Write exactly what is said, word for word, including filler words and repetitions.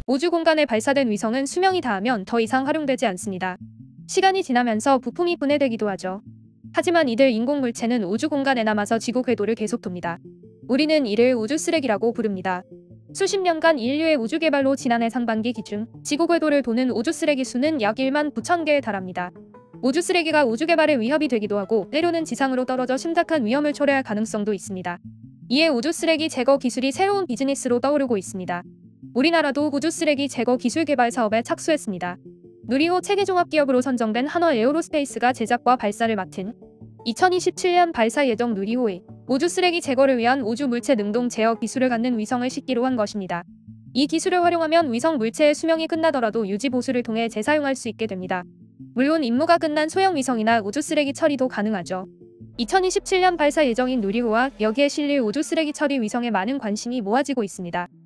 우주 공간에 발사된 위성은 수명이 다하면 더 이상 활용되지 않습니다. 시간이 지나면서 부품이 분해되기도 하죠. 하지만 이들 인공 물체는 우주 공간에 남아서 지구 궤도를 계속 돕니다. 우리는 이를 우주 쓰레기라고 부릅니다. 수십 년간 인류의 우주 개발로 지난해 상반기 기준 지구 궤도를 도는 우주 쓰레기 수는 약 일만 구천 개에 달합니다. 우주 쓰레기가 우주 개발에 위협이 되기도 하고 때로는 지상으로 떨어져 심각한 위험을 초래할 가능성도 있습니다. 이에 우주 쓰레기 제거 기술이 새로운 비즈니스로 떠오르고 있습니다. 우리나라도 우주 쓰레기 제거 기술 개발 사업에 착수했습니다. 누리호 체계종합기업으로 선정된 한화 에어로스페이스가 제작과 발사를 맡은 이천이십칠 년 발사 예정 누리호에 우주 쓰레기 제거를 위한 우주 물체 능동 제어 기술을 갖는 위성을 싣기로 한 것입니다. 이 기술을 활용하면 위성 물체의 수명이 끝나더라도 유지 보수를 통해 재사용할 수 있게 됩니다. 물론 임무가 끝난 소형 위성이나 우주 쓰레기 처리도 가능하죠. 이천이십칠 년 발사 예정인 누리호와 여기에 실릴 우주 쓰레기 처리 위성에 많은 관심이 모아지고 있습니다.